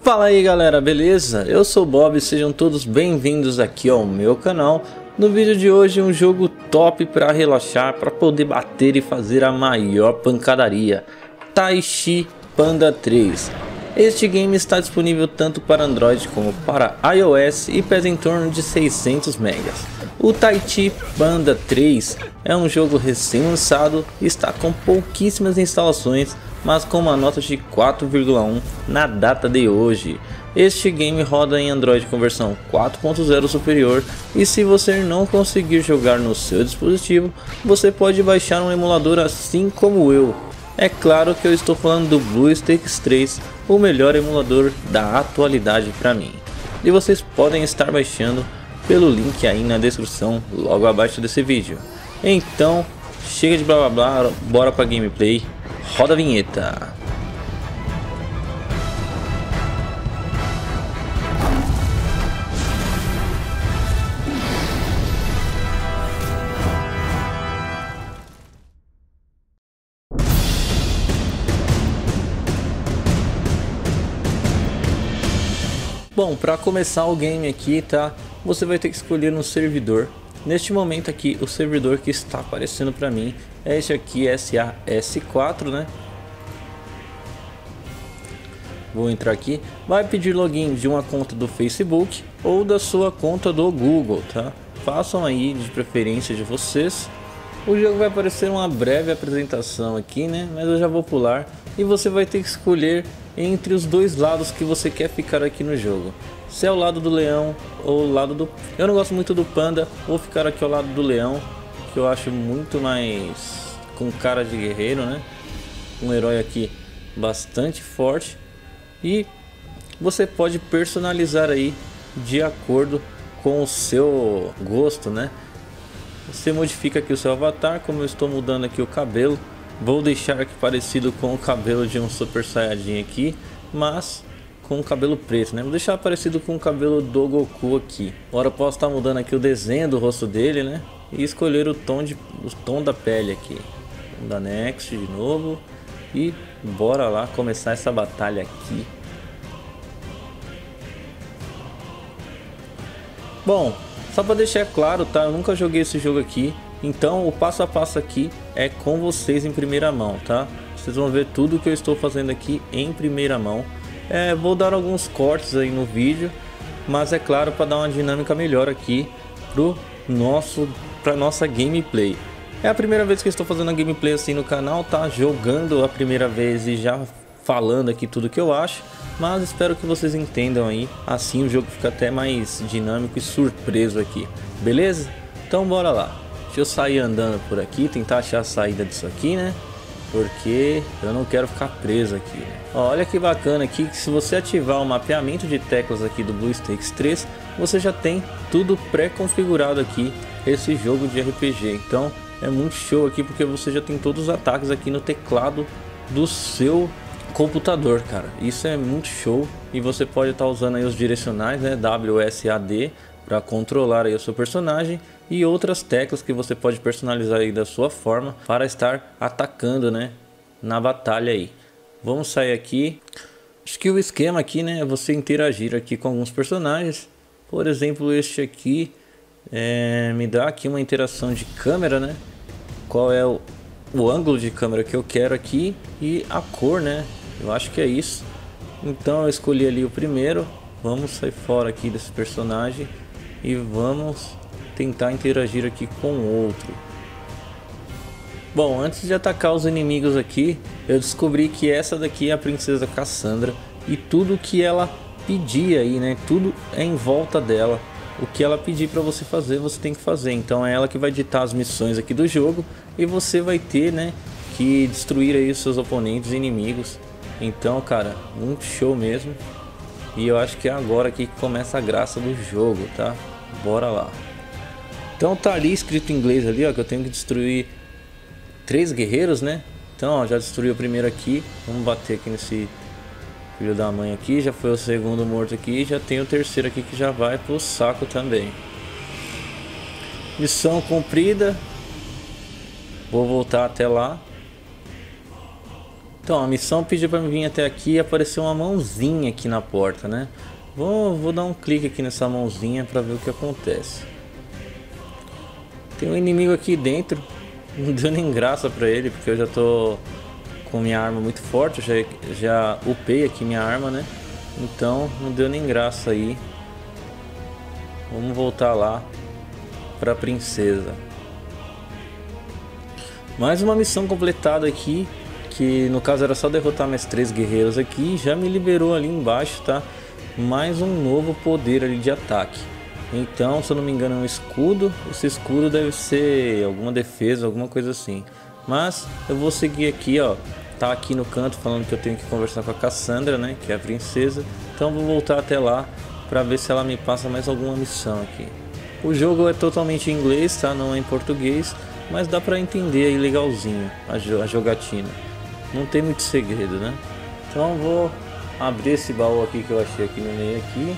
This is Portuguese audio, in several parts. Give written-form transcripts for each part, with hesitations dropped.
Fala aí galera, beleza? Eu sou o Bob e sejam todos bem-vindos aqui ao meu canal. No vídeo de hoje um jogo top para relaxar, para poder bater e fazer a maior pancadaria, Taichi Panda 3. Este game está disponível tanto para Android como para iOS e pesa em torno de 600 megas. O Taichi Panda 3 é um jogo recém-lançado e está com pouquíssimas instalações, mas com uma nota de 4,1 na data de hoje. Este game roda em Android com versão 4.0 superior e se você não conseguir jogar no seu dispositivo, você pode baixar um emulador assim como eu. É claro que eu estou falando do BlueStacks 3, o melhor emulador da atualidade para mim. E vocês podem estar baixando pelo link aí na descrição logo abaixo desse vídeo. Então, chega de blá blá blá, bora pra gameplay. Roda a vinheta. Bom, para começar o game aqui, tá? Você vai ter que escolher um servidor. Neste momento aqui, o servidor que está aparecendo para mim é este aqui, SAS4, né? Vou entrar aqui. Vai pedir login de uma conta do Facebook ou da sua conta do Google, tá? Façam aí de preferência de vocês. O jogo vai aparecer uma breve apresentação aqui, né? Mas eu já vou pular. E você vai ter que escolher entre os dois lados que você quer ficar aqui no jogo. Se é o lado do leão ou o lado do... Eu não gosto muito do panda, vou ficar aqui ao lado do leão, que eu acho muito mais com cara de guerreiro, né? Um herói aqui bastante forte. E você pode personalizar aí de acordo com o seu gosto, né? Você modifica aqui o seu avatar, como eu estou mudando aqui o cabelo. Vou deixar aqui parecido com o cabelo de um Super Saiyajin aqui, mas com o cabelo preto, né? Vou deixar parecido com o cabelo do Goku aqui. Agora eu posso estar mudando aqui o desenho do rosto dele, né? E escolher o tom da pele aqui. Vamos dar next de novo. E bora lá começar essa batalha aqui. Bom, só para deixar claro, tá? Eu nunca joguei esse jogo aqui. Então o passo a passo aqui é com vocês em primeira mão, tá? Vocês vão ver tudo que eu estou fazendo aqui em primeira mão. Vou dar alguns cortes aí no vídeo, mas é claro, para dar uma dinâmica melhor aqui para nossa gameplay. É a primeira vez que eu estou fazendo a gameplay assim no canal, tá? Jogando a primeira vez e já falando aqui tudo que eu acho, mas espero que vocês entendam aí, assim o jogo fica até mais dinâmico e surpreso aqui, beleza? Então bora lá. Deixa eu sair andando por aqui, tentar achar a saída disso aqui, né? Porque eu não quero ficar preso aqui, né? Ó, olha que bacana aqui que se você ativar o mapeamento de teclas aqui do BlueStacks 3, você já tem tudo pré-configurado aqui, esse jogo de RPG. Então é muito show aqui porque você já tem todos os ataques aqui no teclado do seu computador, cara. Isso é muito show e você pode estar usando aí os direcionais, né? WSAD para controlar aí o seu personagem e outras teclas que você pode personalizar aí da sua forma para estar atacando, né, na batalha aí. Vamos sair aqui. Acho que o esquema aqui, né, é você interagir aqui com alguns personagens. Por exemplo, este aqui me dá aqui uma interação de câmera, né? Qual é o ângulo de câmera que eu quero aqui e a cor, né? Eu acho que é isso. Então eu escolhi ali o primeiro. Vamos sair fora aqui desse personagem e vamos tentar interagir aqui com o outro. Bom, antes de atacar os inimigos aqui, eu descobri que essa daqui é a princesa Cassandra e tudo que ela pedir aí, né? Tudo é em volta dela. O que ela pedir para você fazer, você tem que fazer. Então é ela que vai ditar as missões aqui do jogo e você vai ter, né, que destruir aí os seus oponentes e inimigos. Então, cara, muito show mesmo. E eu acho que é agora aqui que começa a graça do jogo, tá? Bora lá. Então tá ali escrito em inglês ali, ó, que eu tenho que destruir 3 guerreiros, né? Então, ó, já destruí o primeiro aqui. Vamos bater aqui nesse filho da mãe aqui. Já foi o segundo morto aqui. Já tem o terceiro aqui que já vai pro saco também. Missão cumprida. Vou voltar até lá. Então, a missão pediu pra mim vir até aqui e apareceu uma mãozinha aqui na porta, né? Vou dar um clique aqui nessa mãozinha pra ver o que acontece. Tem um inimigo aqui dentro. Não deu nem graça pra ele, porque eu já tô com minha arma muito forte. Eu já upei aqui minha arma, né? Então, não deu nem graça aí. Vamos voltar lá pra princesa. Mais uma missão completada aqui, que no caso era só derrotar mais 3 guerreiros aqui. Já me liberou ali embaixo, tá? Mais um novo poder ali de ataque. Então, se eu não me engano, é um escudo. Esse escudo deve ser alguma defesa, alguma coisa assim. Mas eu vou seguir aqui, ó. Tá aqui no canto falando que eu tenho que conversar com a Cassandra, né? Que é a princesa. Então vou voltar até lá para ver se ela me passa mais alguma missão aqui. O jogo é totalmente em inglês, tá? Não é em português. Mas dá pra entender aí legalzinho a jogatina. Não tem muito segredo, né? Então vou abrir esse baú aqui que eu achei aqui no meio aqui.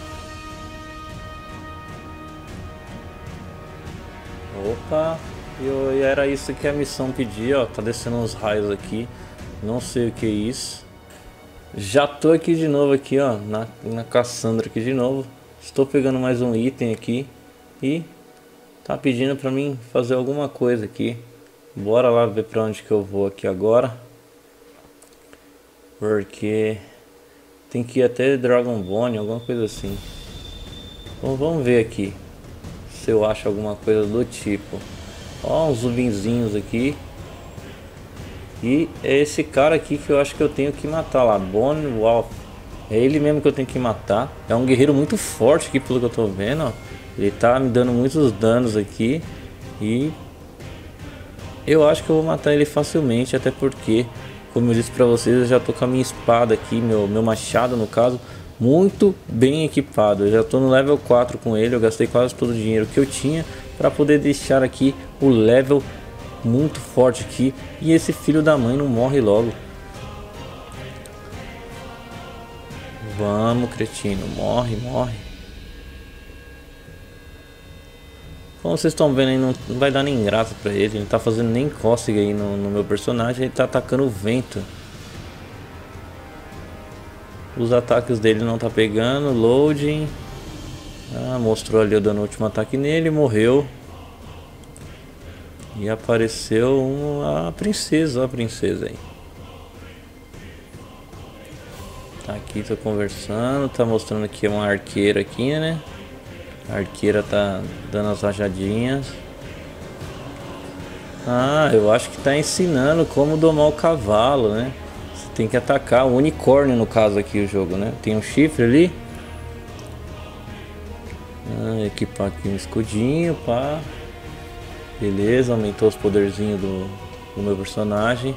Opa! E era isso que a missão pedia, ó. Tá descendo uns raios aqui. Não sei o que é isso. Já tô aqui de novo aqui, ó. Na Cassandra aqui de novo. Estou pegando mais um item aqui. E tá pedindo pra mim fazer alguma coisa aqui. Bora lá ver pra onde que eu vou aqui agora. Porque tem que ir até Dragonbone, alguma coisa assim. Então vamos ver aqui se eu acho alguma coisa do tipo. Ó, uns zumbizinhos aqui. E é esse cara aqui que eu acho que eu tenho que matar lá, Bone Wolf. É ele mesmo que eu tenho que matar. É um guerreiro muito forte aqui pelo que eu tô vendo, ó. Ele tá me dando muitos danos aqui. E eu acho que eu vou matar ele facilmente. Até porque, como eu disse pra vocês, eu já tô com a minha espada aqui, meu machado no caso, muito bem equipado. Eu já tô no level 4 com ele. Eu gastei quase todo o dinheiro que eu tinha para poder deixar aqui o level muito forte aqui. E esse filho da mãe não morre logo. Vamos, cretino, morre, morre. Como vocês estão vendo aí, não vai dar nem graça pra ele. Ele não tá fazendo nem cócega aí no meu personagem. Ele tá atacando o vento. Os ataques dele não tá pegando. Loading. Ah, mostrou ali eu dando o último ataque nele. Morreu. E apareceu a princesa. Ó, a princesa aí. Tá aqui, tô conversando. Tá mostrando que é uma arqueira aqui, né? A arqueira tá dando as rajadinhas. Ah, eu acho que tá ensinando como domar o cavalo, né? Você tem que atacar o unicórnio, no caso aqui o jogo, né? Tem um chifre ali. Ah, equipar aqui um escudinho, pá. Beleza, aumentou os poderzinhos do meu personagem.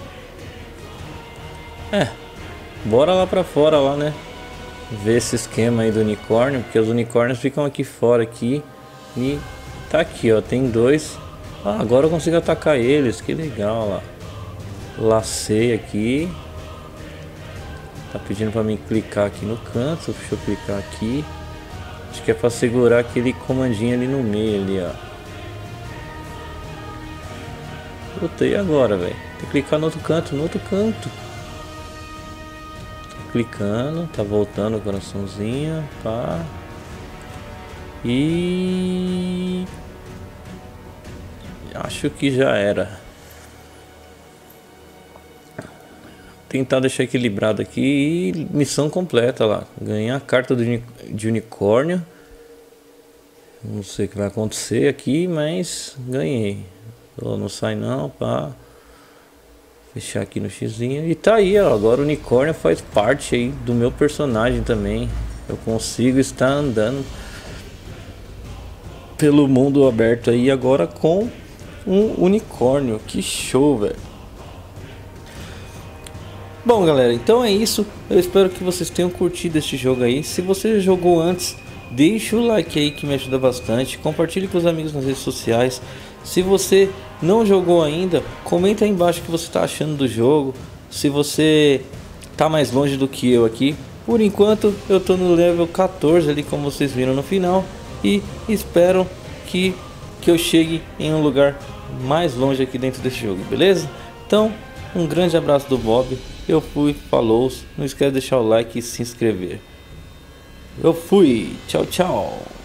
Bora lá pra fora lá, né? Ver esse esquema aí do unicórnio, porque os unicórnios ficam aqui fora aqui. E tá aqui, ó, tem 2. Ah, agora eu consigo atacar eles, que legal lá. Lacei aqui. Tá pedindo pra mim clicar aqui no canto. Deixa eu clicar aqui. Acho que é pra segurar aquele comandinho ali no meio ali, ó. Puta, e agora, velho? Tem que clicar no outro canto, no outro canto. Clicando, tá voltando o coraçãozinho, pá. E acho que já era. Tentar deixar equilibrado aqui e missão completa lá. Ganhar a carta de unicórnio. Não sei o que vai acontecer aqui, mas ganhei. Não sai não, pá. Fechar aqui no xizinho. E tá aí, ó. Agora o unicórnio faz parte aí do meu personagem também. Eu consigo estar andando pelo mundo aberto aí agora com um unicórnio. Que show, velho. Bom, galera, então é isso. Eu espero que vocês tenham curtido este jogo aí. Se você jogou antes, deixa o like aí que me ajuda bastante. Compartilhe com os amigos nas redes sociais. Se você não jogou ainda, comenta aí embaixo o que você está achando do jogo. Se você tá mais longe do que eu aqui. Por enquanto eu tô no level 14 ali, como vocês viram no final. E espero que eu chegue em um lugar mais longe aqui dentro desse jogo, beleza? Então, um grande abraço do Bob. Eu fui, falou, não esquece de deixar o like e se inscrever. Eu fui, tchau, tchau.